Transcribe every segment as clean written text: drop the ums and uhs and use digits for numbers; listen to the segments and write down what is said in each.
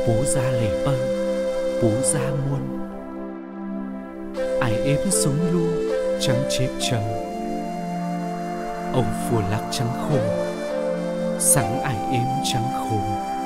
bố ra lầy bơ, bố ra muôn. Ai ếm sống lu trắng chết trầm, ông phùa lạc trắng khô, sáng ai ếm trắng khô.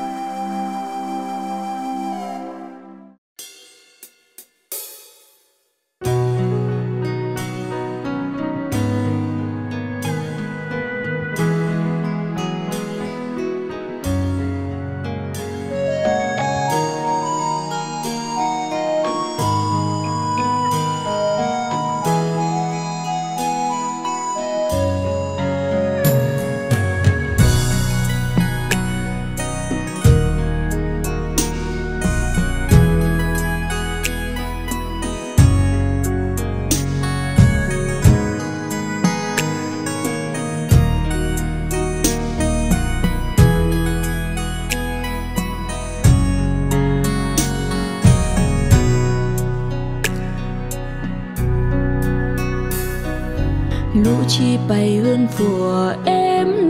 Lũ chi bay hơn phùa em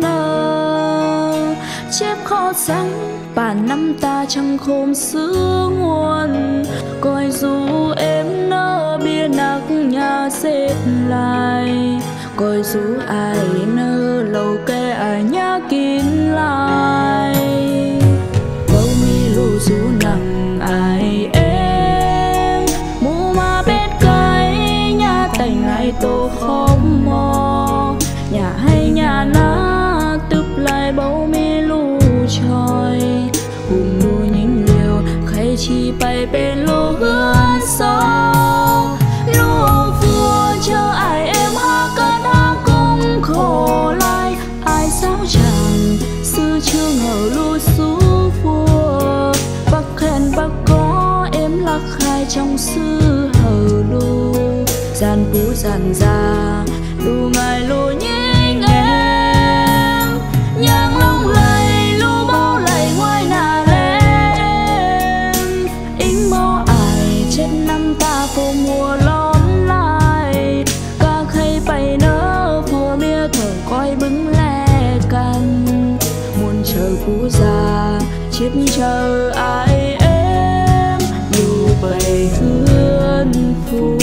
nơ chép khó trắng bản năm ta chẳng khôn xứ nguồn coi dù em nơ bia nặc nhà xếp lại coi dù ai nơ lâu kê ai nhá kín lại bầu mi lù dù nặng ai em mù mà biết cái nhà thành ai tô không mò nhà hay nhà ná tụp lại bầu mi lù tròi hùng lù nhìn liều khay chi bay bên lô hương sâu lù vua chờ ai em ha cơn ha cũng khổ lại ai sao chẳng sư chưa ngờ lù xú vua bắc khen bắc có em lạc khai trong sư hờ lù gian phú gian già lù ngài lù nhinh em nhang long lầy lù bao lầy ngoài nà lên ính mò ai chết năm ta phô mùa lón lại ca khay bay nỡ phô mía thở coi bứng lẹ căn muôn chờ phú già chiếc chờ ai em lù bầy hương phù.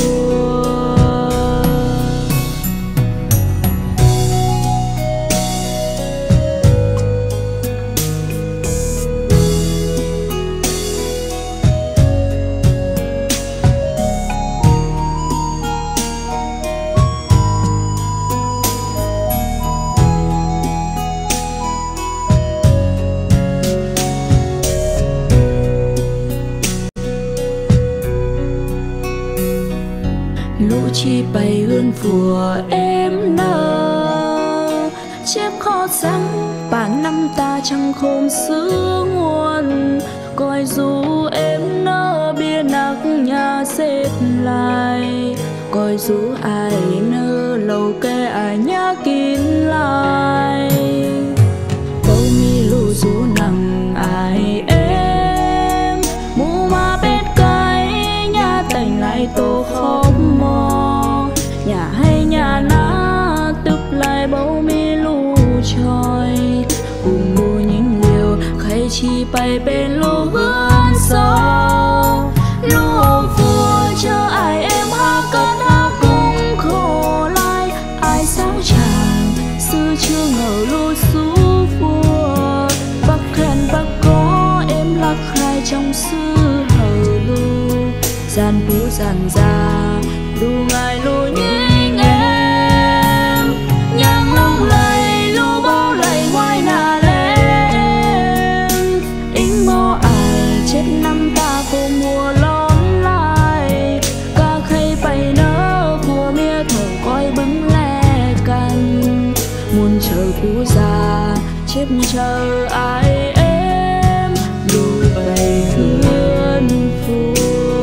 Lũ chi bay hơn phùa em nơ chép khó trắng bản năm ta chẳng khôn xứ nguồn coi dù em nơ bia nặc nhà xếp lại coi dù ai nơ lâu kê ai nhá kín lại bầu mi lù dù nặng ai em mù mà biết cái nhà thành lại tô không mò nhà hay nhà ná tụp lại bầu mi lù tròi cùng mù nhìn liều khay chi bay bên lô hương sâu lù vua chờ ai em ha cơn ha cũng khổ lại ai sao chẳng sư chưa ngờ lù xú vua bắc khen bắc có em lạc khai trong sư hờ lù gian phú gian già lù ngài lù nhinh em nhang long lầy lù bao lầy ngoài nà lên ính mò ai chết năm ta phô mùa lón lại ca khay bay nỡ phùa mía thở coi bứng lẹ căn muôn chờ phú già chép chờ ai em lù bầy hương phù.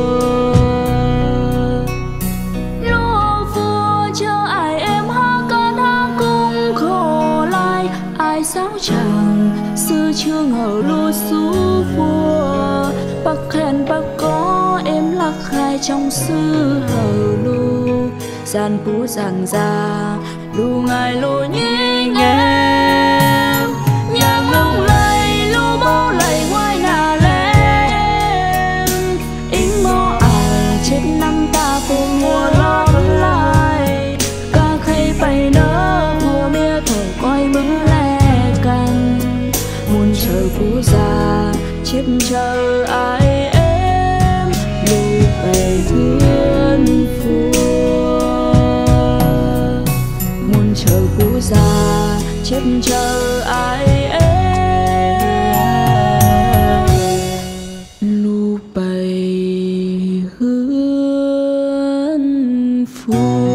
Sao chẳng sư chưa ngờ lù xú vua bắc khen bắc có em lạc khai trong sư hờ lù gian phú gian già lù ngài lù nhinh em nhang long lầy lù bao lầy ngoài nà lên coi mừng lẽ cằn muôn chờ phú già chiếc chờ ai em lưu về hương phùa muôn chờ phú già chiếc chờ ai em lưu bày hương phùa.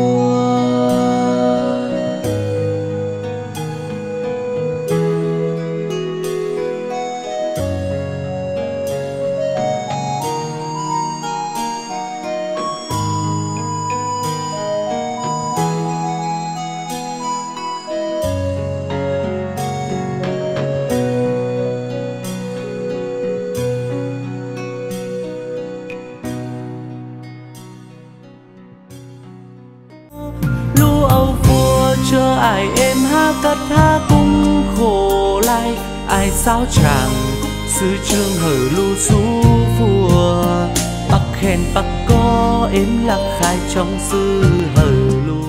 Chờ ai em ha cất ha cung khổ lại ai sao chẳng sư trường hở lu su phùa bắc khen bắc có em lạc khai trong sư hở lu.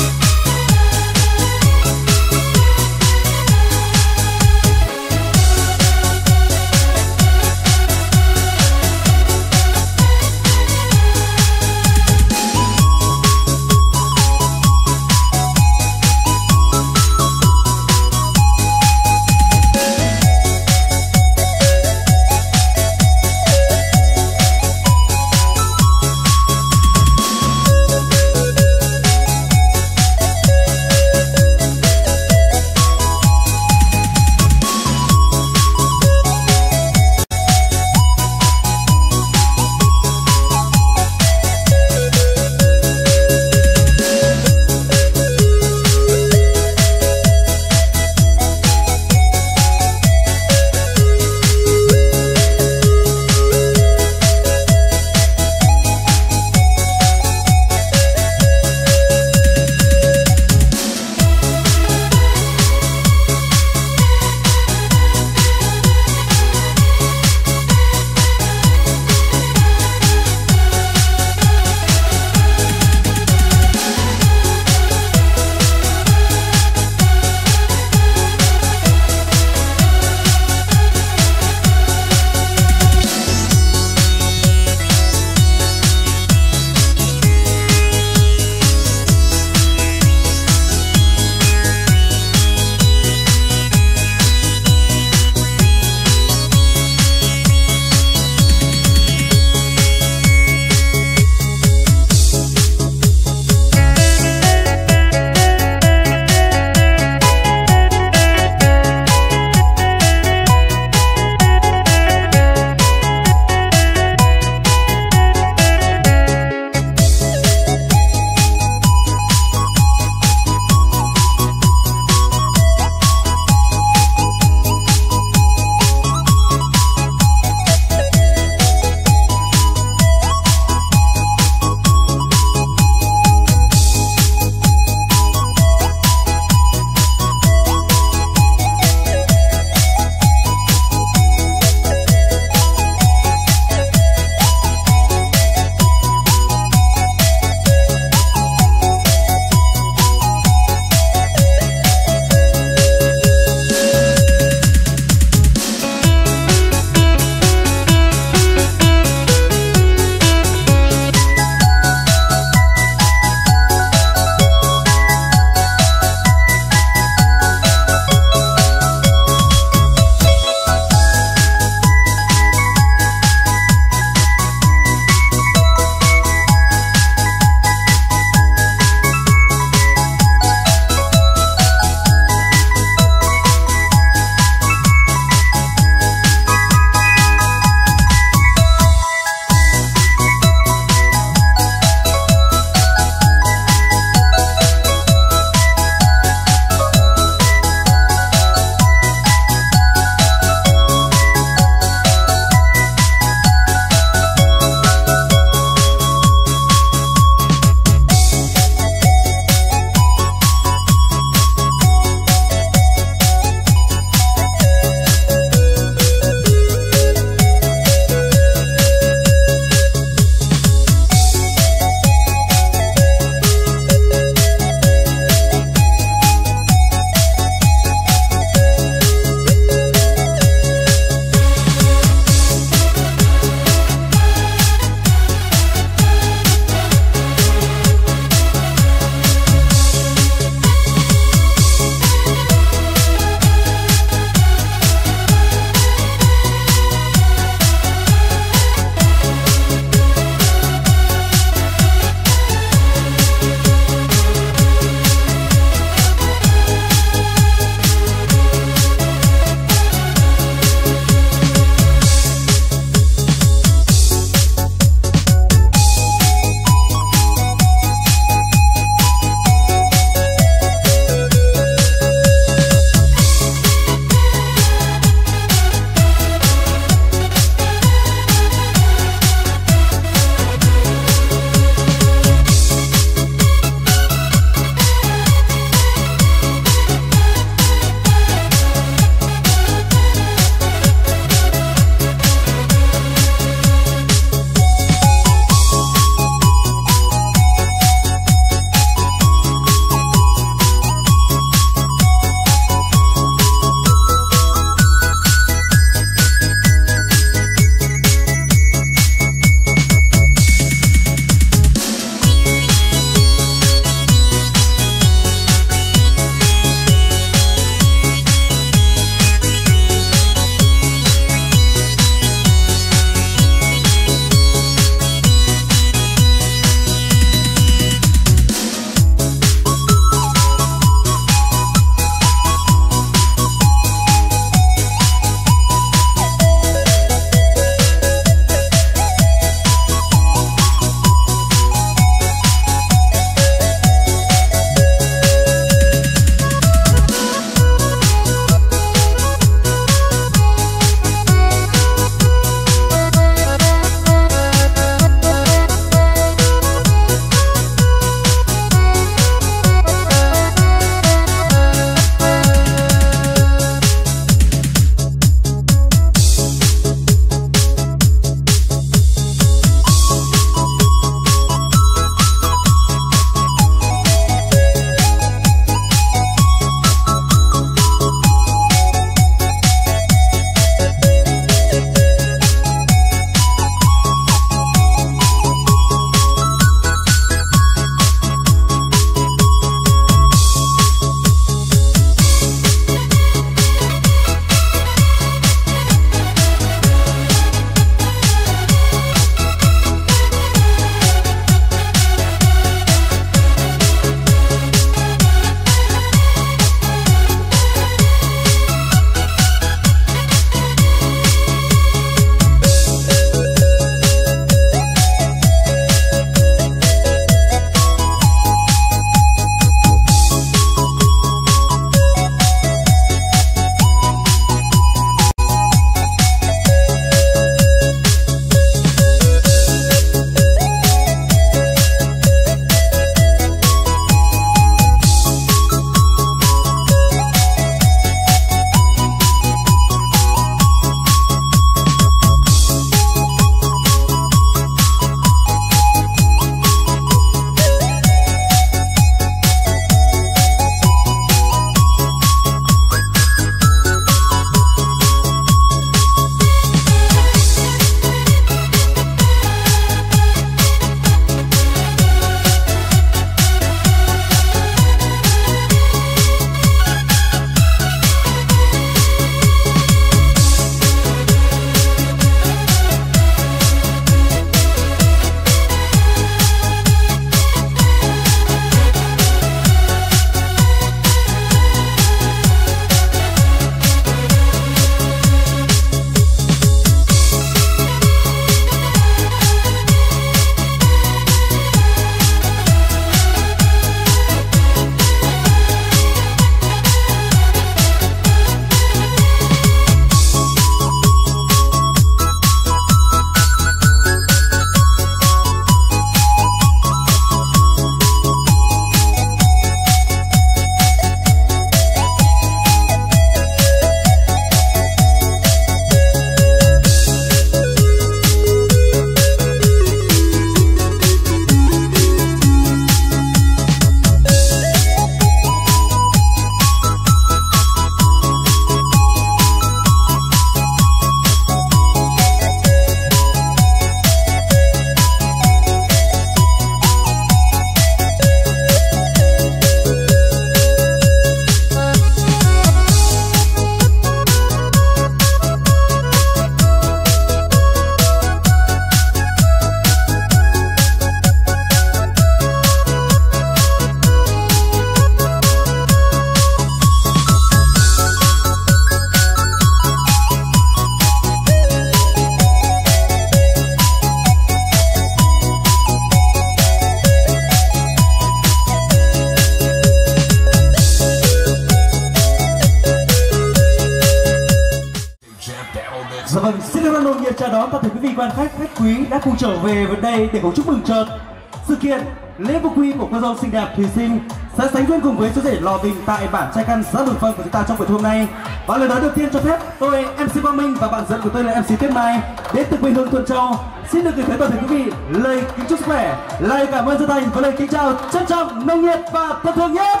chào đón toàn thể quý vị quan khách quý đã cùng trở về với đây để cùng chúc mừng cho sự kiện lễ phục quy của cô dâu xinh đẹp Thùy Sinh sẽ sánh duyên cùng với chú rể Lò Bình tại bản trai căn xã Mường Phăng của chúng ta trong buổi hôm nay. Và lời nói đầu tiên cho phép tôi MC Quang Minh và bạn dẫn của tôi là MC Tuyết Mai đến từ quê hương Thuận Châu xin được gửi tới toàn thể quý vị lời kính chúc sức khỏe, lời cảm ơn chân thành và lời kính chào trân trọng, nồng nhiệt và thân thương nhất.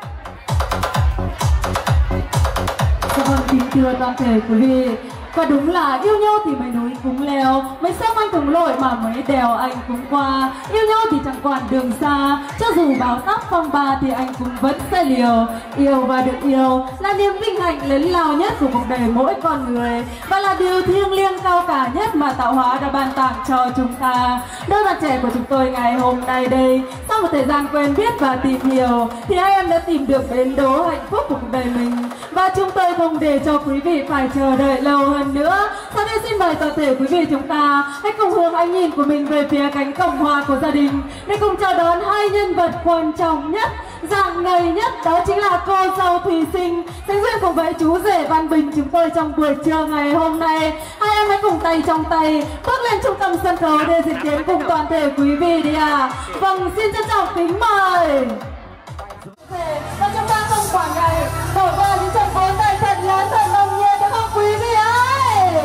Vâng, kính thưa toàn thể quý vị, và đúng là yêu nhau thì mấy núi cũng leo, mấy sông anh cùng lội mà mấy đèo anh cũng qua. Yêu nhau thì chẳng quản đường xa, cho dù bão táp phong ba thì anh cũng vẫn sẽ liều. Yêu và được yêu là niềm vinh hạnh lớn lao nhất của cuộc đời mỗi con người, và là điều thiêng liêng cao cả nhất mà tạo hóa đã ban tặng cho chúng ta. Đôi bạn trẻ của chúng tôi ngày hôm nay đây, sau một thời gian quen biết và tìm hiểu thì hai em đã tìm được bến đỗ hạnh phúc của cuộc đời mình, và chúng tôi không để cho quý vị phải chờ đợi lâu hơn nữa. Sau đây xin mời toàn thể quý vị chúng ta hãy cùng hướng ánh nhìn của mình về phía cánh cổng hoa của gia đình để cùng chào đón hai nhân vật quan trọng nhất, dạng ngời nhất, đó chính là cô dâu Thùy Sinh sánh duyên cùng với chú rể Văn Bình chúng tôi trong buổi trưa ngày hôm nay. Hai em hãy cùng tay trong tay bước lên trung tâm sân khấu để diễn tiến cùng toàn thể quý vị đi ạ. Vâng, xin trân trọng kính mời. Và chúng ta không quản ngày đổ vào những trận vỗ tay thật lớn thật nồng nhiệt được không quý vị ơi?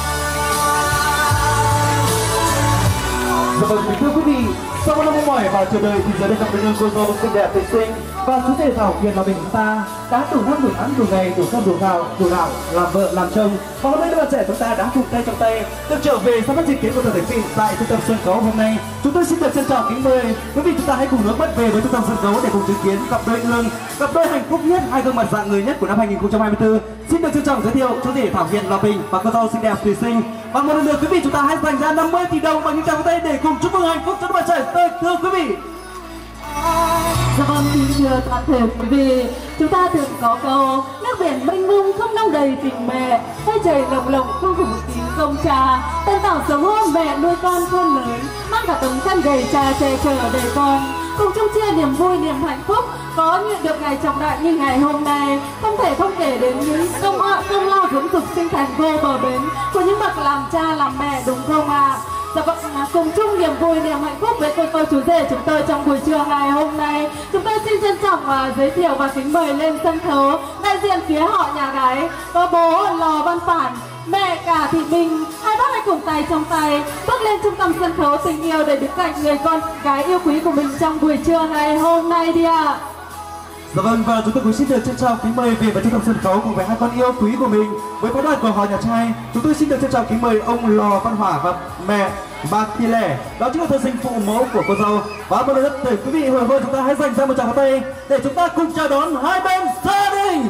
Dạ vâng, thưa quý vị, sau một năm mong mỏi và chờ đợi thì giờ đây gặp bên cô dâu xinh đẹp Thùy Sinh và chú rể Thảo Hiền là mình chúng ta đã đủ năm đủ tháng đủ ngày đủ cơm đủ gạo làm vợ làm chồng, và hôm nay các bạn trẻ chúng ta đã cùng tay trong tay được trở về sau các diễn kiến của toàn thể quý vị tại trung tâm sân khấu hôm nay. Chúng tôi xin được trân trọng kính mời quý vị chúng ta hãy cùng hướng mắt về với trung tâm sân khấu để cùng chứng kiến cặp đôi ương, cặp đôi hạnh phúc nhất, hai gương mặt dạng người nhất của năm 2024. Xin được trân trọng giới thiệu chú rể Thảo Hiền Lò Bình và cô dâu xinh đẹp Thùy Sinh. Và một lần nữa quý vị chúng ta hãy dành ra 50 tỷ đồng bằng những tràng tay để cùng chúc mừng hạnh phúc cho các bạn trẻ. Thưa quý vị. Dạ vâng, kính thưa toàn thể quý vị, chúng ta thường có câu nước biển mênh mông không đong đầy tình mẹ, hay trời lồng lộng không đủ tiếng công cha. Tân Tảo sống hôm mẹ nuôi con khôn lớn, mang cả tấm chăn gầy cha che chở đời con, cùng chung chia niềm vui niềm hạnh phúc. Có nhận được ngày trọng đại như ngày hôm nay, không thể không kể đến những công lao dưỡng dục sinh thành vô bờ bến của những bậc làm cha làm mẹ, đúng không ạ? Dạ vâng, cùng chung niềm vui, niềm hạnh phúc với cô chú rể chúng tôi trong buổi trưa ngày hôm nay. Chúng tôi xin trân trọng giới thiệu và kính mời lên sân khấu đại diện phía họ nhà gái, có bố Lò Văn Phản, mẹ Cả Thị Bình. Hai bác hãy cùng tay trong tay bước lên trung tâm sân khấu tình yêu để đứng cạnh người con gái yêu quý của mình trong buổi trưa ngày hôm nay đi ạ. Dạ vâng, và chúng tôi cũng xin được trân trọng kính mời về vào trung tâm sân khấu cùng với hai con yêu quý của mình với phái đoàn của họ nhà trai. Chúng tôi xin được trân trọng kính mời ông Lò Văn Hỏa và mẹ Bà Thị Lẻ, đó chính là thân sinh phụ mẫu của cô dâu. Và một lần nữa để quý vị hồi hộp chúng ta hãy dành ra một tràng tay để chúng ta cùng chào đón hai bên gia đình.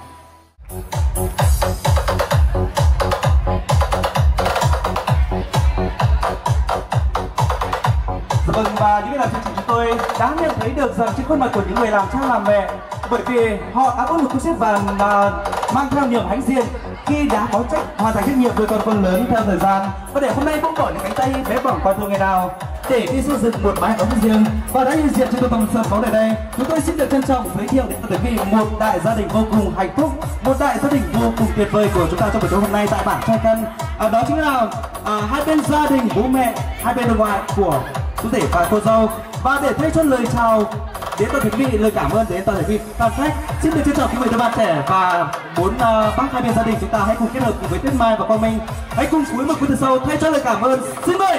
Vâng, và những làm chương trình chúng tôi đã nhận thấy được rằng trên khuôn mặt của những người làm cha làm mẹ, bởi vì họ đã có một cú sét vàng mang theo niềm hãnh diện khi đã có trách hoàn thành trách nhiệm với con lớn theo thời gian, và để hôm nay buông bỏ những cánh tay bé bỏng qua thương ngày nào để đi xây dựng một mái ấm riêng. Và đã hiện diện trên trung tâm sân khấu này đây, chúng tôi xin được trân trọng giới thiệu đến quý vị một đại gia đình vô cùng hạnh phúc, một đại gia đình vô cùng tuyệt vời của chúng ta trong buổi tối hôm nay tại bản trai căn. Đó chính là hai bên gia đình bố mẹ, hai bên nội ngoại của chú rể và cô dâu. Và để thay cho lời chào đến toàn thể quý vị, lời cảm ơn đến toàn thể quý vị toàn khách, xin được trân trọng kính mời đôi bạn trẻ và bốn bác hai bên gia đình chúng ta hãy cùng kết hợp cùng với Tuyết Mai và Quang Minh, hãy cùng cúi một cúi từ sâu thay cho lời cảm ơn. Xin mời.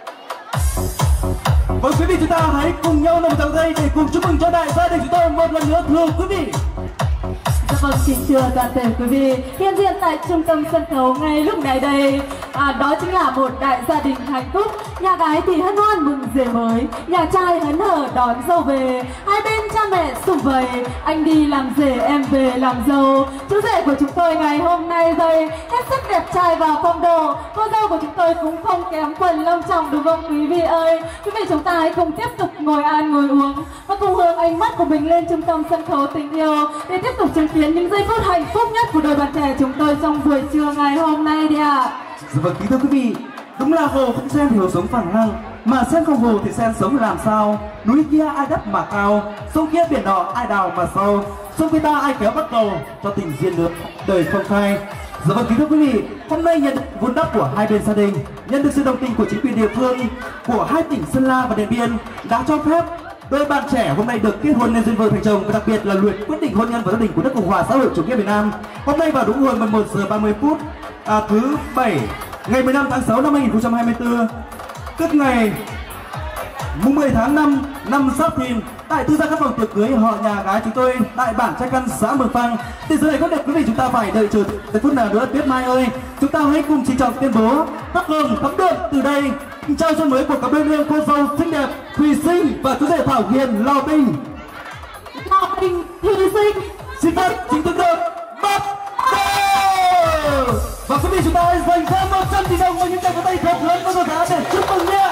Vâng, quý vị chúng ta hãy cùng nhau nâng tràng tay để cùng chúc mừng cho đại gia đình chúng tôi một lần nữa, thưa quý vị. Dạ vâng, kính thưa toàn thể quý vị, hiện diện tại trung tâm sân khấu ngay lúc này đây, đó chính là một đại gia đình hạnh phúc. Nhà gái thì hân hoan mừng rể mới, nhà trai hớn hở đón dâu về, hai bên cha mẹ sum vầy, anh đi làm rể em về làm dâu. Chú rể của chúng tôi ngày hôm nay đây hết sức đẹp trai và phong độ, cô dâu của chúng tôi cũng không kém phần long trọng, đúng không quý vị ơi? Quý vị chúng ta hãy cùng tiếp tục ngồi ăn ngồi uống và cùng hướng ánh mắt của mình lên trung tâm sân khấu tình yêu để tiếp tục chứng kiến những giây phút hạnh phúc nhất của đôi bạn trẻ chúng tôi trong buổi trưa ngày hôm nay đi ạ. Dạ vâng, kính thưa quý vị, đúng là hồ không sen thì hồ sống phẳng lặng, mà sen không hồ thì sen sống làm sao? Núi kia ai đắp mà cao, sông kia biển đỏ ai đào mà sâu, sông phía ta ai kéo bắt cầu cho tình duyên nước đời không phai. Dạ vâng, kính thưa quý vị, hôm nay nhận được vun đắp của hai bên gia đình, nhận được sự đồng tình của chính quyền địa phương của hai tỉnh Sơn La và Điện Biên đã cho phép đôi bạn trẻ hôm nay được kết hôn nên duyên vợ thành chồng, và đặc biệt là luật quyết định hôn nhân và gia đình của nước Cộng hòa xã hội chủ nghĩa Việt Nam. Hôm nay vào đúng hồi 11 giờ 30 phút thứ Bảy ngày 15 tháng 6 năm 2024, tức ngày mùng 10 tháng 5 năm Giáp Thìn, tại tư gia các phòng tiệc cưới họ nhà gái chúng tôi tại bản Trai Căn xã Mường Phăng. Thì giờ này có đẹp quý vị, chúng ta phải đợi chờ tới phút nào nữa. Tuyết Mai ơi, chúng ta hãy cùng trịnh trọng tuyên bố tác hưởng thắm đượm từ đây trao xuân mới của cặp đôi yêu cô dâu xinh đẹp Thùy Sinh và chú rể Thảo Hiền Lào Tình. Thùy Sinh Xin phép chính thức được bắt đầu. Và quý vị, chúng ta hãy dành thêm 100 tỷ đồng và những tay có tay thật lớn có giá để chúc mừng nhé.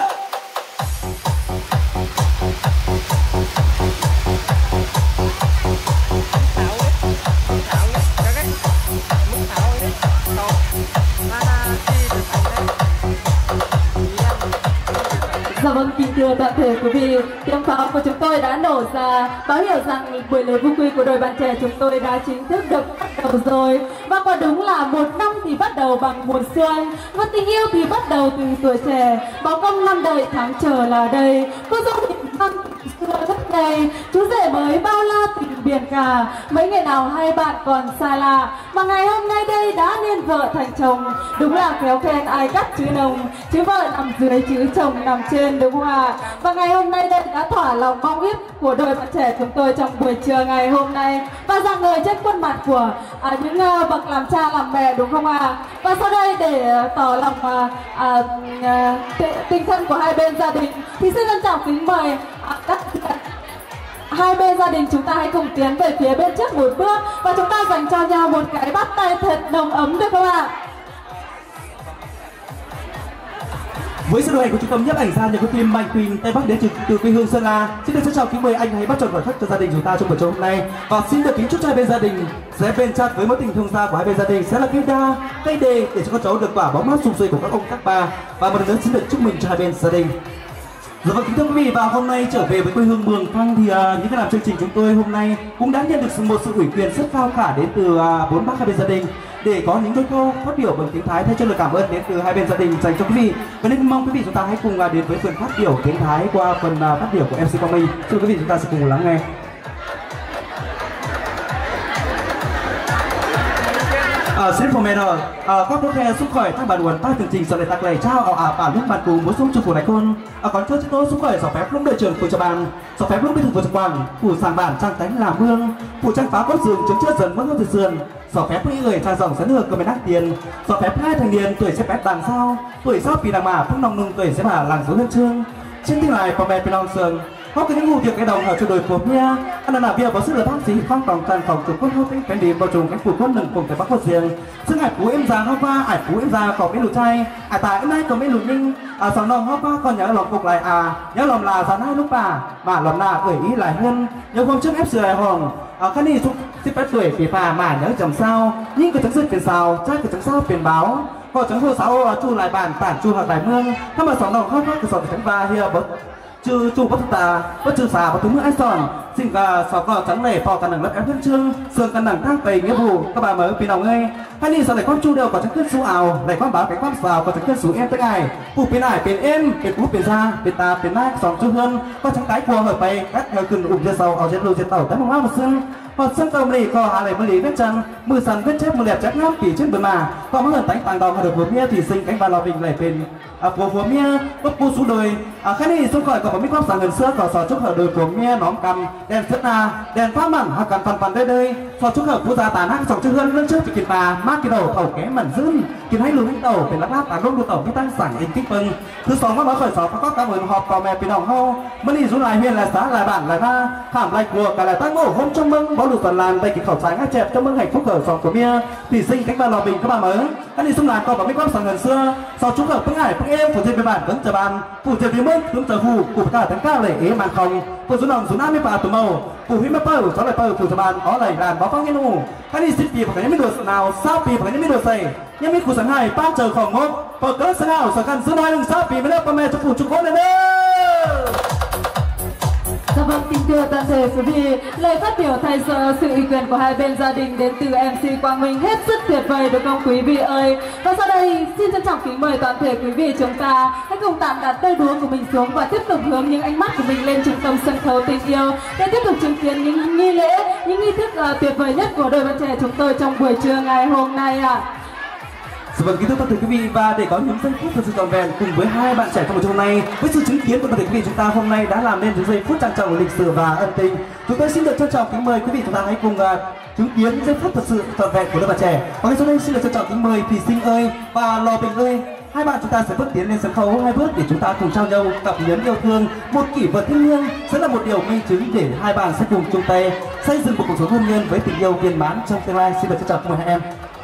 Dạ vâng, kính thưa toàn thể quý vị, tiếng pháo của chúng tôi đã nổ ra báo hiệu rằng buổi lễ vui quy của đôi bạn trẻ chúng tôi đã chính thức được bắt đầu rồi. Và quả đúng là một năm thì bắt đầu bằng mùa xuân, và tình yêu thì bắt đầu từ tuổi trẻ. Báo công năm đợi tháng chờ là đây, cô dâu thì năm xưa rất đầy, chú rể mới bao la tình biển cả. Mấy ngày nào hai bạn còn xa lạ, mà ngày hôm nay đây đã nên vợ thành chồng. Đúng là khéo khen ai cắt chữ nồng, chứ vợ nằm dưới chứ chồng nằm trên, đúng không ạ? Và ngày hôm nay đây đã thỏa lòng mong ước của đôi bạn trẻ chúng tôi trong buổi trưa ngày hôm nay, và rạng ngời trên khuôn mặt của những bậc làm cha làm mẹ, đúng không ạ? Và sau đây để tỏ lòng tình thân của hai bên gia đình thì xin trân trọng kính mời hai bên gia đình chúng ta hãy cùng tiến về phía bên trước một bước, và chúng ta dành cho nhau một cái bắt tay thật nồng ấm, được không ạ? Với sự đồng hành của trung tâm nhiếp ảnh gia nhà phim Mạnh Quỳnh Tây Bắc đến từ quê hương Sơn La, xin được trân trọng kính mời anh hãy bắt chọn khoảnh khắc cho gia đình chúng ta trong buổi trưa hôm nay, và xin được kính chúc cho hai bên gia đình sẽ bền chặt với mối tình thương gia của hai bên gia đình sẽ là cây đa cây đề để cho các cháu được tỏa bóng mát sum suy của các ông các bà, và một lần nữa xin được chúc mừng cho hai bên gia đình. Dạ vâng, kính thưa quý vị, và hôm nay trở về với quê hương Mường Phăng thì những cái làm chương trình chúng tôi hôm nay cũng đã nhận được một sự ủy quyền rất cao cả đến từ bốn bác hai bên gia đình để có những đôi câu phát biểu bằng tiếng Thái thay cho lời cảm ơn đến từ hai bên gia đình dành cho quý vị. Và nên mong quý vị chúng ta hãy cùng đến với phần phát biểu tiếng Thái qua phần phát biểu của MC Quang Minh. Xin quý vị chúng ta sẽ cùng lắng nghe. Xin phổ mẹ rồi, các đứa khe xúc khỏi thang bàn nguồn ta chương trình sau này tạc lầy trao bản lúc bàn cùng bố xuống cho phủ đại côn còn cho tôi xúc khỏi sỏ phép lúc đội trưởng phủ cho bàn sỏ phép lúc bí thư phủ cho quảng phủ sàng bản trang tánh làm mương phủ trang phá cốt giường chống chết dần mất từ sườn sỏ phép những người trang dòng sắn hược cầm đắc tiền sỏ phép hai thành niên tuổi xếp phép đằng sau tuổi sau vì đằng mà phúc nòng nung tuổi xếp hà làng số huyết trương trên tiếng lại phò mẹ phi long sườn có cái những vụ việc cái đồng ở chỗ đời của nha anh là việc có sức là bác sĩ phong tổng tràn phòng chủ quân hô tinh cái điểm bao trùm cái phủ quân đừng cùng tại bắc quân riêngซึ่งhải phú em già hoa qua hải phú em già còn mấy lụt trai tại em nay còn mấy lụt ninh sòng nòng hoa qua còn nhớ lòng phục lại nhớ lòng là già hai lúc bà mà lòng là gửi ý lại hơn nhớ hôm trước ép sửa lại hồng cái này xúc xếp bét tuổi phì phà mà nhớ chầm sao nhưng cái trắng sự phiền sao trái cái trắng sao phiền báo có trắng hô sáu chu lại bản chu hợp đại mươngถ้ามาสองนองhoa qua cái sòng trắng va here chư chu bất tà bất chư xà bất thứ ai sòn xin cả sò cò trắng lẻ phò cả nằng lấp ép huyết trương sườn cả nằng thang tây nghĩa vụ các bà mới pin nào ngay hay đi sau này con chu đều có trắng cướp su ảo này con báo cái con xào có trắng cướp su em tới ngày phụ bên ải bên em bên cú bên ra bên ta bên nai sòng chu hương có trắng cái cua hợp bay các người cần ủng trên sầu ở trên lô trên tàu tới mong áo một xương hoặc sân tàu này có hà này mới lý vết trăng mưa sần vết chép mưa đẹp chắc ngắm kỳ trên bờ mà có mấy lần tánh tàng đòn được vừa mía thì sinh cánh ba lò bình lại bên vừa mía bốc bu xuống đồi cái này xuống khỏi còn có mấy con sàng gần xưa còn sò chúc hở đồi của mía nóm cầm đèn sét na đèn phá mặn hoặc cầm phần đây đây sò chúc hở phú gia tàn hắc sòng chữ hơn lên trước thì kịp bà mát cái đầu tàu ké mẩn dưng kịp hay lùi đánh tàu phải lắc lắc tàn lông đuôi tàu cái tăng sảng in kích vâng thứ sáu nó nói khỏi sáu có các người họp cò mẹ pin đồng hô mới đi xuống lại huyện là xã lại bản lại ba khảm lại của cả là tăng ngộ hôm trong mưng bó lụt toàn làn đây kịp khẩu trái ngay chẹp trong mưng hạnh phúc ở sòng của mía thì sinh cánh ba lò bình các bà mới cái đi xuống lại còn có mấy con sàng gần xưa sò chúc hở bức hải bức em của trên bên bản vẫn chờ bàn phủ trên phía mưng hướng chờ hù của cả thằng cao lệ ế màn không phủ xuống lòng xuống áp mấy bà tụi màu phủ huy mấy bờ cháu lại bờ phủ chờ bàn có lầy đàn báo phong nghe nụ cái đi xịt gì phải những mấy đồ nào sao pì phải những mấy đồ sầy những mấy cụ sáng hai ban chờ khoảng ngốc và cỡ sáng nào sáng khăn xưa nói đừng sao pì mới được ba mẹ cho phủ chúc cố lên đấy. Dạ vâng, kính thưa toàn thể quý vị, lời phát biểu thay cho sự ý kiến của hai bên gia đình đến từ MC Quang Minh hết sức tuyệt vời được không quý vị ơi. Và sau đây xin trân trọng kính mời toàn thể quý vị chúng ta hãy cùng tạm đặt đôi đũa của mình xuống và tiếp tục hướng những ánh mắt của mình lên trung tâm sân khấu tình yêu để tiếp tục chứng kiến những nghi lễ, những nghi thức tuyệt vời nhất của đôi bạn trẻ chúng tôi trong buổi trưa ngày hôm nay ạ. Vâng, kính thưa toàn thể quý vị, và để có những giây phút thật sự trọn vẹn cùng với hai bạn trẻ trong buổi trưa hôm nay, với sự chứng kiến của toàn thể quý vị chúng ta hôm nay đã làm nên những giây phút trang trọng lịch sử và ân tình, chúng tôi xin được trân trọng kính mời quý vị chúng ta hãy cùng chứng kiến giây phút thật sự trọn vẹn của đôi bạn trẻ. Và ngay sau đây xin được trân trọng kính mời Thủy Sinh ơi và Lò Bình ơi, hai bạn chúng ta sẽ bước tiến lên sân khấu hai bước để chúng ta cùng trao nhau cặp nhẫn yêu thương, một kỷ vật thiêng liêng sẽ là một điều minh chứng để hai bạn sẽ cùng chung tay xây dựng một cuộc sống hôn nhân với tình yêu viên mãn trong tương lai. Xin được trân trọng kính mời hai em.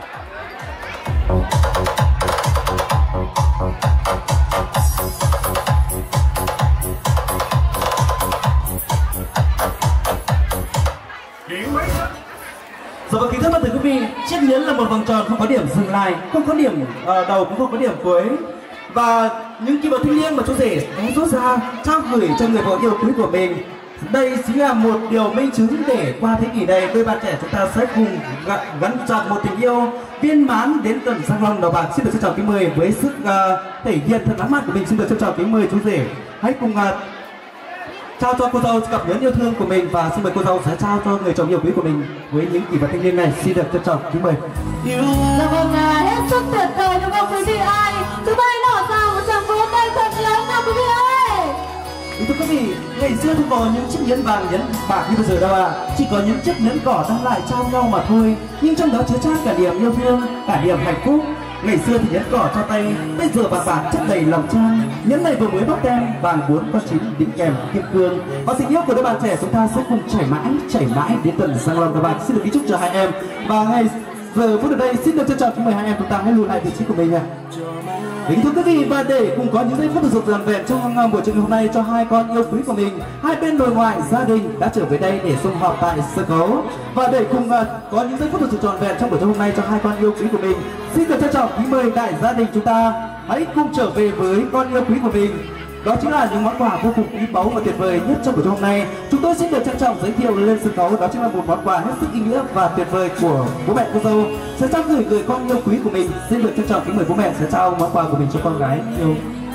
Dạ vâng, kính thưa toàn thể quý vị, chiếc nhẫn là một vòng tròn không có điểm dừng lại, không có điểm đầu cũng không có điểm cuối, và những kỷ vật thiêng liêng mà chú rể đã rút ra trao gửi cho người vợ yêu quý của mình. Đây chính là một điều minh chứng để qua thế kỷ này đôi bạn trẻ chúng ta sẽ cùng gắn chặt một tình yêu viên mãn đến tận sang long đầu bạc. Xin được trân trọng kính mời với sức thể hiện thật lãng mạn của mình, xin được trân trọng kính mời chú rể hãy cùng trao cho cô dâu cặp nhẫn yêu thương của mình, và xin mời cô dâu sẽ trao cho người chồng yêu quý của mình với những kỷ vật thiêng liêng này. Xin được trân trọng kính mời. Dạ vâng, hết sức tuyệt vời đúng không quý vị ơi? Chúng ta hãy nổ ra một tràng vỗ tay thật lớn nào quý vị ơi. Thưa quý vị, ngày xưa không có những chiếc nhẫn vàng nhẫn bạc như bây giờ đâu ạ, chỉ có những chiếc nhẫn cỏ đang lại trao nhau mà thôi, nhưng trong đó chứa chan cả niềm yêu thương, cả niềm hạnh phúc. Ngày xưa thì nhẫn cỏ cho tay, bây giờ vàng bạc chất đầy lòng chan. Nhẫn này vừa mới bóc tem, vàng 4 con 9 đính kèm kim cương, và tình yêu của đôi bạn trẻ chúng ta sẽ cùng chảy mãi đến tận sang long các bạn. Xin được kính chúc cho hai em, và ngay giờ phút ở đây xin được trân trọng kính mời hai em chúng ta hãy lùi lại vị trí của mình ạ. Kính thưa quý vị, và để cùng có những giây phút thực sự trọn vẹn trong buổi trưa ngày hôm nay cho hai con yêu quý của mình, hai bên nội ngoại gia đình đã trở về đây để sum họp tại sân khấu, và để cùng có những giây phút thực sự trọn vẹn trong buổi trưa hôm nay cho hai con yêu quý của mình, xin được trân trọng kính mời đại gia đình chúng ta hãy cùng trở về với con yêu quý của mình. Đó chính là những món quà vô cùng quý báu và tuyệt vời nhất trong buổi trưa hôm nay. Chúng tôi xin được trân trọng giới thiệu lên sân khấu, đó chính là một món quà hết sức ý nghĩa và tuyệt vời của bố mẹ cô dâu sẽ trao gửi người con yêu quý của mình. Xin được trân trọng kính mời bố mẹ sẽ trao món quà của mình cho con gái yêu.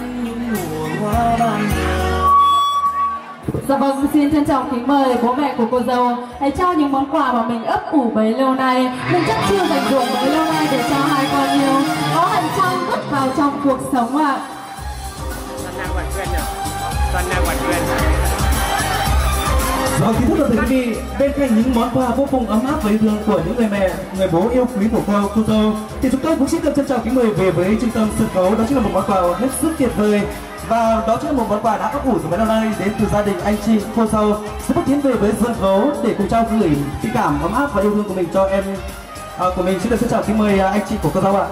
Dạ vâng, xin trân trọng kính mời bố mẹ của cô dâu hãy trao những món quà mà mình ấp ủ bấy lâu nay, mình chắc chưa dành dụm bấy lâu nay để cho hai con yêu có hành trang bước vào trong cuộc sống ạ. Vâng, kính thưa toàn thể quý vị, bên cạnh những món quà vô cùng ấm áp và yêu thương của những người mẹ, người bố yêu quý của cô dâu, thì chúng tôi cũng xin được trân trọng kính mời về với trung tâm sân khấu, đó chính là một món quà hết sức tuyệt vời, và đó chính là một món quà đã ấp ủ từ mấy năm nay đến từ gia đình anh chị cô dâu sẽ bước tiến về với sân khấu để cùng trao gửi tình cảm ấm áp và yêu thương của mình cho em của mình. Xin được trân trọng kính mời anh chị của cô dâu ạ.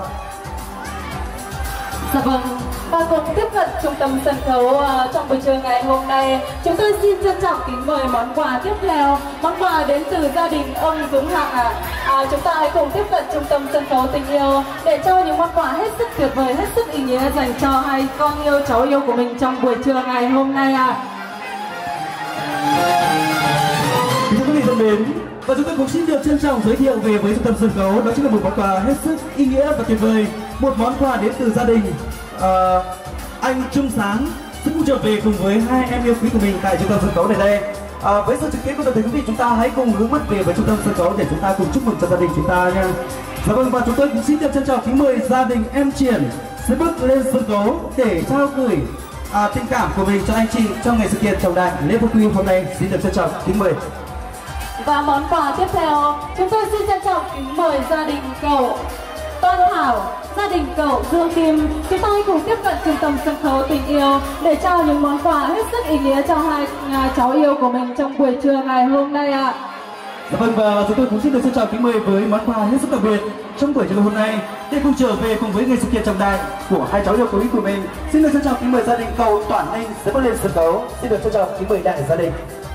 Dạ vâng, và cùng tiếp cận trung tâm sân khấu trong buổi trưa ngày hôm nay, chúng tôi xin trân trọng kính mời món quà tiếp theo. Món quà đến từ gia đình ông Dũng Hạng ạ. Chúng ta hãy cùng tiếp cận trung tâm sân khấu tình yêu để cho những món quà hết sức tuyệt vời, hết sức ý nghĩa dành cho hai con yêu cháu yêu của mình trong buổi trưa ngày hôm nay ạ. Thưa quý vị thân mến, và chúng tôi cũng xin được trân trọng giới thiệu về với trung tâm sân khấu, đó chính là một món quà hết sức ý nghĩa và tuyệt vời, một món quà đến từ gia đình anh Trung Sáng sẽ cùng trở về cùng với hai em yêu quý của mình tại trung tâm sân khấu này đây. Với sự chứng kiến của toàn thể quý vị, chúng ta hãy cùng hướng mắt về với trung tâm sân khấu để chúng ta cùng chúc mừng cho gia đình chúng ta nha. Dạ vâng, và chúng tôi cũng xin được trân trọng kính mời gia đình em Triển sẽ bước lên sân khấu để trao gửi tình cảm của mình cho anh chị trong ngày sự kiện trọng đại lễ Phú Quy hôm nay. Xin được trân trọng kính mời. Và món quà tiếp theo, chúng tôi xin trân trọng kính mời gia đình cậu Toan Thảo, gia đình cậu Dương Kim. Chúng ta hãy cùng tiếp cận trung tâm sân khấu tình yêu để trao những món quà hết sức ý nghĩa cho hai cháu yêu của mình trong buổi trưa ngày hôm nay ạ. Dạ vâng, và chúng tôi cũng xin được trân trọng kính mời với món quà hết sức đặc biệt trong buổi trưa hôm nay để cùng trở về cùng với ngày sự kiện trọng đại của hai cháu yêu quý của mình. Xin được trân trọng kính mời gia đình cậu Toản Ninh sẽ bước lên sân khấu. Xin được trân trọng kính mời đại gia đình.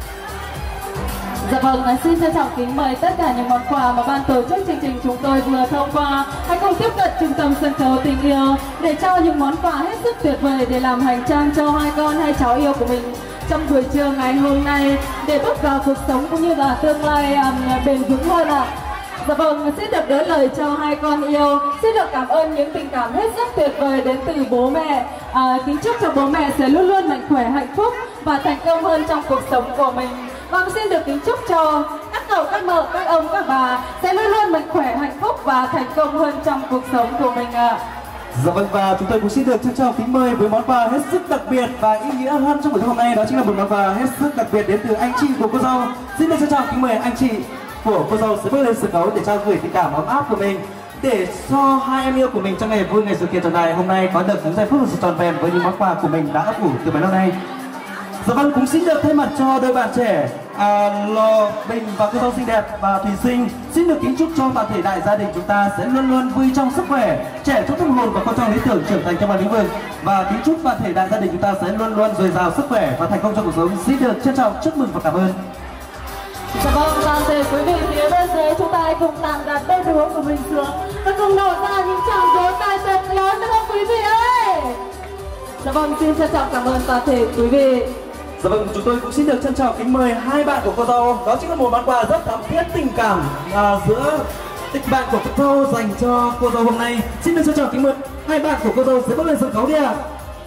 Dạ vâng, xin trân trọng kính mời tất cả những món quà mà ban tổ chức chương trình chúng tôi vừa thông qua. Hãy cùng tiếp cận trung tâm sân khấu tình yêu để trao những món quà hết sức tuyệt vời để làm hành trang cho hai con, hai cháu yêu của mình trong buổi trưa ngày hôm nay để bước vào cuộc sống cũng như là tương lai bền vững hơn ạ. Dạ vâng, xin được đỡ lời cho hai con yêu. Xin được cảm ơn những tình cảm hết sức tuyệt vời đến từ bố mẹ. Kính chúc cho bố mẹ sẽ luôn luôn mạnh khỏe, hạnh phúc và thành công hơn trong cuộc sống của mình. Vâng, xin được kính chúc cho các cậu, các mợ, các ông, các bà sẽ luôn luôn mạnh khỏe, hạnh phúc và thành công hơn trong cuộc sống của mình ạ. Dạ vâng, và chúng tôi cũng xin được trân trọng kính mời với món quà hết sức đặc biệt và ý nghĩa hơn trong buổi hôm nay, đó chính là một món quà hết sức đặc biệt đến từ anh chị của cô dâu. Xin được trân trọng kính mời anh chị của cô dâu sẽ bước lên sân khấu để trao gửi tình cảm ấm áp của mình để cho hai em yêu của mình trong ngày vui, ngày sự kiện tuần này hôm nay có được những giây phút sự tròn vẹn với những món quà của mình đã ấp ủ từ bấy lâu nay. Dạ vâng, cũng xin được thay mặt cho đôi bạn trẻ Lò Bình và cô dâu xinh đẹp và Thùy Sinh xin được kính chúc cho toàn thể đại gia đình chúng ta sẽ luôn luôn vui trong sức khỏe, trẻ trong tâm hồn và có trong lý tưởng, trưởng thành trong mọi lĩnh vực, và kính chúc toàn thể đại gia đình chúng ta sẽ luôn luôn dồi dào sức khỏe và thành công trong cuộc sống. Xin được trân trọng chúc mừng và cảm ơn. Dạ vâng, toàn thể quý vị phía bên dưới chúng ta hãy cùng tạm đặt đôi đũa của mình xuống và cùng nổ ra những tràng vỗ tay thật lớn được không quý vị ơi? Dạ vâng, xin trân trọng cảm ơn toàn thể quý vị. Dạ vâng, chúng tôi cũng xin được trân trọng kính mời hai bạn của cô dâu. Đó chính là một món quà rất thắm thiết tình cảm giữa tình bạn của cô dâu dành cho cô dâu hôm nay. Xin được trân trọng kính mời hai bạn của cô dâu sẽ bước lên sân khấu đi ạ.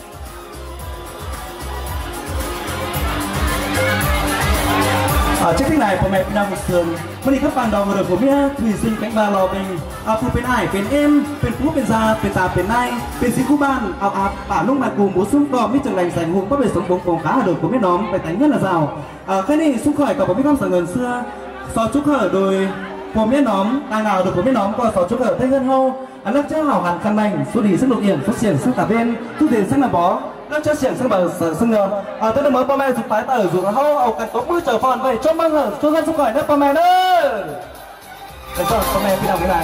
Trước khi này, bố mẹ đang một sườnวันนี้ครับฟังดาวเรืองผมเนี่ยถือสิ่งแข็งบาลอเป็นผู้เป็นไอ้เป็นเอ็มเป็นผู้เป็นซาเป็นตาเป็นนายเป็นสิคู่บ้านเอาอาป่าลุ่งมากูหมูซุ้มก็มิจังไรใส่หุ่นก็เป็นสมบูรณ์ของขาโดยผมไม่น้อมไปแต่งเงินละเจ้าแค่นี้ซุ้มข่อยกับผมไม่ความสั่งเงินเสื้อซอจุกเหอโดยผมไม่น้อมตางเอาโดยผมไม่น้อมก็ซอจุกเหอให้เงินเฮาอันนั้นเจ้าเห่าหันคันแมงสุดีซึ่งหลุดเอี่ยมสุดเสียงซึ่งตาเป็นทุกเดือนซึ่งละบอแล้วจะเสียงซึ่งแบบซึ่งเงาตัวนึงเหมือนพ่อแม่สุดท้ายแต่อยู่เขาเอากันตบมือเจอฟอนไปชมบ้างเหรอช่วยกันสุขหน่อยนะพ่อแม่เด้อแล้วก็พ่อแม่พี่น้องพี่นาย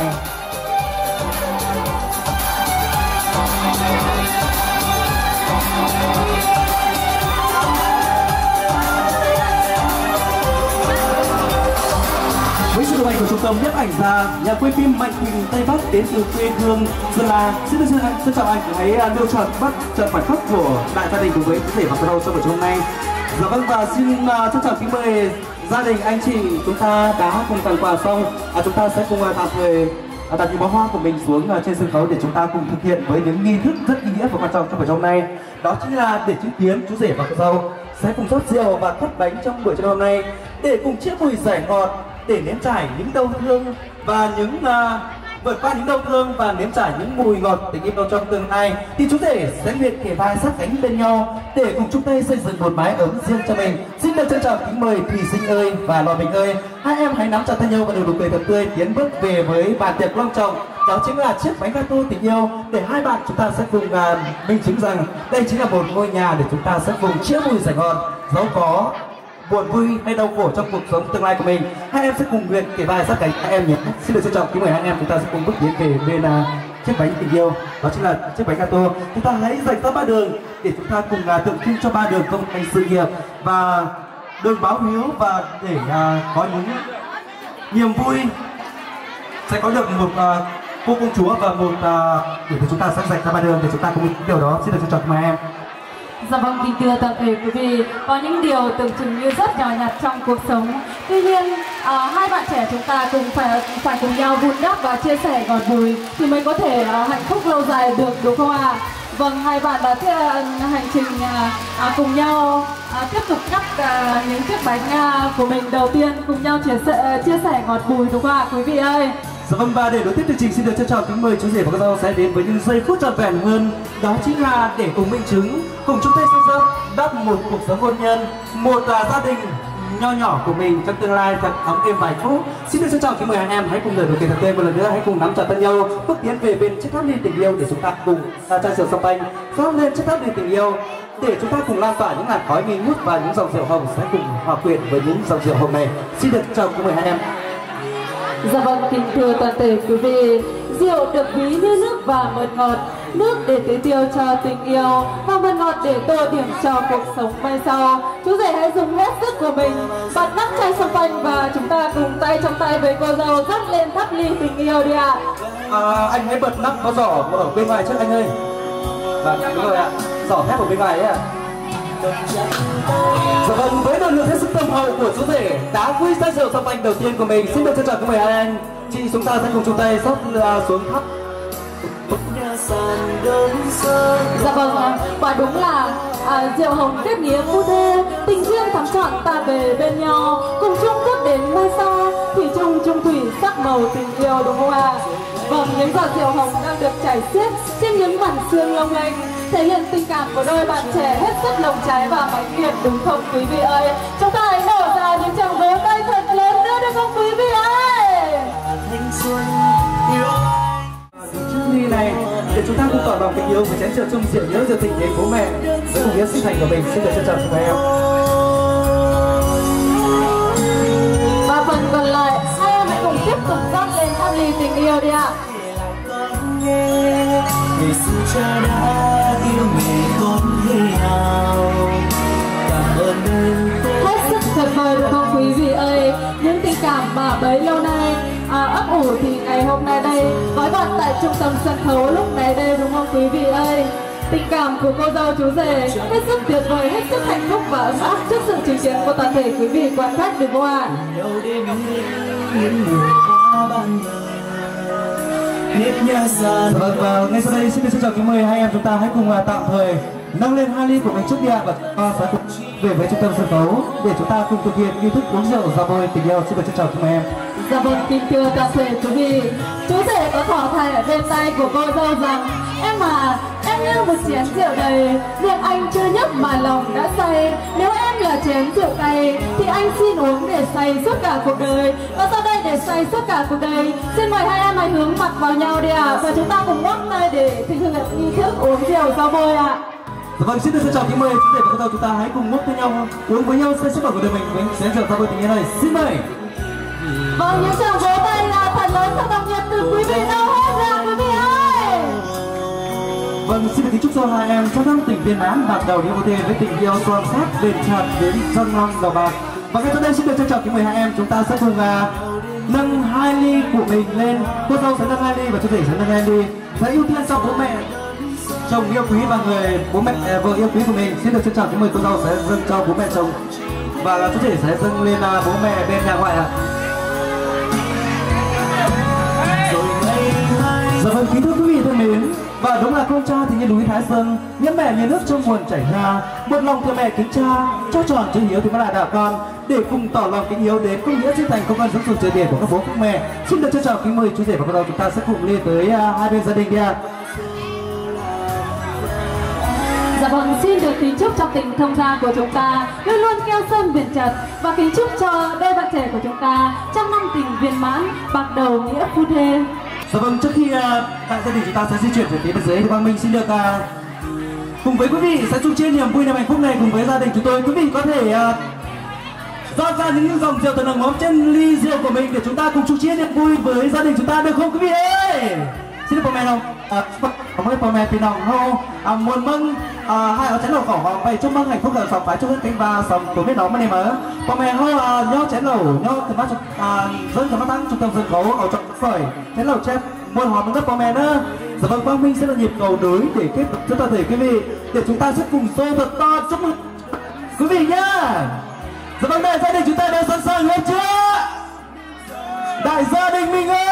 Với sự đồng hành của trung tâm nhiếp ảnh gia, nhà quay phim Mạnh Quỳnh Tây Bắc đến từ quê hương Sơn La, xin chào anh hãy nêu chọn bắt trận khoảnh khắc của đại gia đình cùng với thể và cô trong buổi hôm nay. Dạ vâng, và xin trân trọng kính mời gia đình anh chị chúng ta đã cùng tặng quà xong, chúng ta sẽ cùng tạm thời đặt những bó hoa của mình xuống trên sân khấu để chúng ta cùng thực hiện với những nghi thức rất ý nghĩa và quan trọng trong buổi hôm nay. Đó chính là để chứng kiến chú rể và cô dâu sẽ cùng rót rượu và cắt bánh trong buổi trưa hôm nay để cùng chia mùi giải ngọt, để nếm trải những đau thương và những vượt qua những đau thương và nếm trải những mùi ngọt tình yêu trong tương lai, thì chú rể sẽ nguyện kề vai sát cánh bên nhau để cùng chung tay xây dựng một mái ấm riêng cho mình. Xin được trân trọng kính mời Thùy Sinh ơi và Lò Bình ơi, hai em hãy nắm chặt tay nhau và nụ cười thật tươi tiến bước về với bàn tiệc long trọng. Đó chính là chiếc bánh gato tình yêu để hai bạn chúng ta sẽ cùng minh chứng rằng đây chính là một ngôi nhà để chúng ta sẽ cùng chia mùi giải ngọt, dẫu có buồn vui hay đau khổ trong cuộc sống tương lai của mình. Hai em sẽ cùng nguyện kề vai sát cánh hai em nhé. Xin được trân trọng kính mời hai em chúng ta sẽ cùng bước tiến về bên chiếc bánh tình yêu, đó chính là chiếc bánh gato. Chúng ta hãy dành ra ba đường để chúng ta cùng tượng trưng cho ba đường công thành sự nghiệp và đường báo hiếu, và để có những niềm vui sẽ có được một cô công chúa và một để chúng ta sẽ dành ra ba đường để chúng ta cùng điều đó. Xin được trân trọng kính mời em. Dạ vâng, kính thưa toàn thể quý vị, có những điều tưởng chừng như rất nhỏ nhặt trong cuộc sống, tuy nhiên hai bạn trẻ chúng ta cùng phải cùng nhau vun đắp và chia sẻ ngọt bùi thì mới có thể hạnh phúc lâu dài được, đúng không ạ? Vâng, hai bạn đã hành trình cùng nhau tiếp tục cắt những chiếc bánh của mình. Đầu tiên cùng nhau chia sẻ ngọt bùi, đúng không ạ quý vị ơi? Dạ vâng, và để đối tiếp chương trình xin được trân trọng kính mời chú rể và cô dâu sẽ đến với những giây phút trọn vẹn hơn. Đó chính là để cùng minh chứng, cùng chúng ta xây dựng đắp một cuộc sống hôn nhân, một gia đình nho nhỏ của mình trong tương lai thật ấm êm và hạnh phúc. Xin được trân trọng kính mời anh em hãy cùng lời đầu tiên thật tươi một lần nữa, hãy cùng nắm chặt tay nhau bước tiến về bên chiếc tháp ly tình yêu để chúng ta cùng chai rượu champagne rót lên chiếc tháp ly tình yêu để chúng ta cùng lan tỏa những làn khói nghi ngút và những dòng rượu hồng sẽ cùng hòa quyện với những dòng rượu hồng này. Xin được trân trọng kính mời hai em. Dạ vâng, kính thưa toàn thể quý vị, rượu được ví như nước và mật ngọt, nước để tưới tiêu cho tình yêu và mật ngọt để tô điểm cho cuộc sống mai sau. Chú rể hãy dùng hết sức của mình bật nắp chai champagne và chúng ta cùng tay trong tay với cô dâu dắt lên tháp ly tình yêu đi ạ. Anh hãy bật nắp có giỏ ở bên ngoài trước anh ơi. Vâng, đúng rồi ạ, giỏ thép ở bên ngoài ấy ạ. Dạ vâng, với nội lực hết sức tâm hậu của chú rể đã vui say rượu trong anh đầu tiên của mình, xin được trân trọng kính mời hai anh chị chúng ta sẽ cùng chung tay xốc xuống thắp. Dạ vâng, quả đúng là rượu hồng kết nghĩa phu thê, tình duyên thắm trọn ta về bên nhau, cùng chung bước đến nơi xa, thủy chung chung thủy sắc màu tình yêu, đúng không ạ? Vâng, những giọt rượu hồng đang được chảy xiết trên những mảnh xương long lanh, thể hiện tình cảm của đôi bạn trẻ hết sức nồng cháy và mãnh liệt, đúng không quý vị ơi? Chúng ta hãy nổ ra những tràng vỗ tay thật lớn nữa được không quý vị ơi? Chiếc ly này để chúng ta cùng tỏ lòng tình yêu và chén rượu chung rượu nhớ rượu tình đến bố mẹ với cùng nghĩa sinh thành của mình. Xin được trân trọng chúc em. Và phần còn lại hai em hãy cùng tiếp tục rót lên tháp ly tình yêu đi ạ. Ngày xưa cha đã yêu mẹ con thế nào, cảm ơn em. Hết sức tuyệt vời đúng không quý vị ơi? Những tình cảm mà bấy lâu nay ấp ủ thì ngày hôm nay đây gói gọn tại trung tâm sân khấu lúc này đây, đúng không quý vị ơi? Tình cảm của cô dâu chú rể hết sức tuyệt vời, hết sức hạnh phúc và ấm áp trước sự chứng kiến của toàn thể quý vị quan khách, đúng không ạ? Vâng, và ngay sau đây xin được trân trọng kính mời hai em chúng ta hãy cùng tạm thời nâng lên hai ly của mình trước đi ạ, và sẽ cùng về với trung tâm sân khấu để chúng ta cùng thực hiện nghi thức uống rượu giao bôi tình yêu. Xin được trân trọng kính mời em. Dạ vâng, kính thưa toàn thể quý vị, chú rể có thỏ thẻ ở bên tay của cô dâu rằng em à, em như một chén rượu đầy, miệng anh chưa nhấp mà lòng đã say. Nếu em là chén rượu cay thì anh xin uống để say suốt cả cuộc đời. Và sau đây để say suốt cả cuộc đời, xin mời hai em hãy hướng mặt vào nhau đi ạ, và chúng ta cùng ngoắc tay để thực hiện nghi thức uống rượu giao bôi ạ. Dạ vâng, xin được trân trọng kính mời chú rể và cô dâu chúng ta hãy cùng ngốc với nhau uống với nhau say sức của đời mình với chén rượu giao bôi tình yêu này. Xin mời. Vâng, những tràng vỗ tay là thật lớn, thật đồng nhiệt từ quý vị đâu hết ra quý vị ơi. Vâng, xin được kính chúc cho hai em trăm năm tình viên mãn, bạc đầu đi ô tê với tình yêu son sắt bền chặt đến răng long đầu bạc. Và ngay sau đây xin được trân trọng kính mời hai em chúng ta sẽ cùng nâng hai ly của mình lên. Cô dâu sẽ nâng hai ly và chú rể sẽ nâng hai ly. Sẽ ưu tiên cho bố mẹ chồng yêu quý và người bố mẹ vợ yêu quý của mình. Xin được trân trọng kính mời cô dâu sẽ dâng cho bố mẹ chồng và chú rể sẽ dâng lên bố mẹ bên nhà ngoại ạ. Dạ vâng, kính thưa quý vị thân mến, và đúng là con cha thì như núi Thái Sơn, những mẹ như nước trong nguồn chảy ra, một lòng thương mẹ kính cha, cho tròn chữ hiếu thì mới là đạo con, để cùng tỏ lòng kính hiếu đến công nghĩa chân thành công ơn dưỡng dục trời biển của các bố các mẹ. Xin được trân trọng kính mời chú rể và cô dâu chúng ta sẽ cùng lên tới hai bên gia đình đi ạ. Dạ vâng, xin được kính chúc cho tình thông gia của chúng ta luôn luôn keo sơn bền chặt, và kính chúc cho đôi bạn trẻ của chúng ta trăm năm tình viên mãn, bạc đầu nghĩa phu thê. Dạ vâng, trước khi đại gia đình chúng ta sẽ di chuyển về phía bên dưới thì Quang Minh xin được cùng với quý vị sẽ chung chia niềm vui niềm hạnh phúc này cùng với gia đình chúng tôi. Quý vị có thể rót ra những dòng rượu từ nồng ấm trên ly rượu của mình để chúng ta cùng chung chia niềm vui với gia đình chúng ta được không quý vị ơi? Xin được bố mẹ không? Cảm ơn bố mẹ thì nòng hô muốn mừng hai ở chén lẩu khẩu hoàng vậy chúc mừng hạnh phúc ở phòng phải chúc hết cánh và sống của biết đó mà này mở bố mẹ hô nhó chén lẩu nhó từ mắt dân từ mắt tăng trung tâm sân khấu ở trong phởi chén lẩu chép muôn hòa mừng đất bố mẹ nữa. Dạ vâng, Quang Minh sẽ là nhịp cầu nối để kết thúc cho toàn thể quý vị để chúng ta sẽ cùng xô thật to chúc mừng quý vị nhá. Dạ vâng, đại gia đình chúng ta đã sẵn sàng hết chưa? Đại gia đình mình ơi!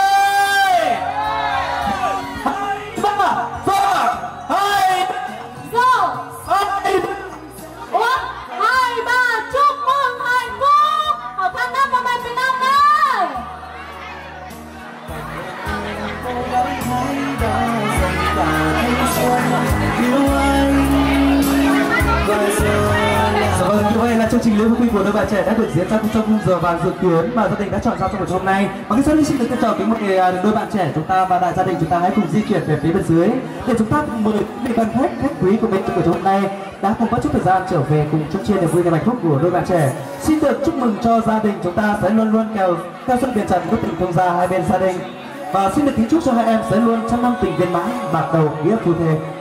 Vâng, như vậy là chương trình lễ hội của đôi bạn trẻ đã được diễn ra trong khung giờ vàng dự kiến mà gia đình đã chọn ra trong buổi hôm nay. Và cái sau đây xin được chào kính mời đôi bạn trẻ chúng ta và đại gia đình chúng ta hãy cùng di chuyển về phía bên dưới để chúng ta cùng mời vị quan khách quý của mình trong buổi hôm nay đã cùng có chút thời gian trở về cùng chung chia niềm vui niềm hạnh phúc của đôi bạn trẻ. Xin được chúc mừng cho gia đình chúng ta sẽ luôn luôn keo sơn bền chặt với tình thông gia hai bên gia đình, và xin được kính chúc cho hai em sẽ luôn trăm năm tình viên mãn, bạc đầu nghĩa phu thê.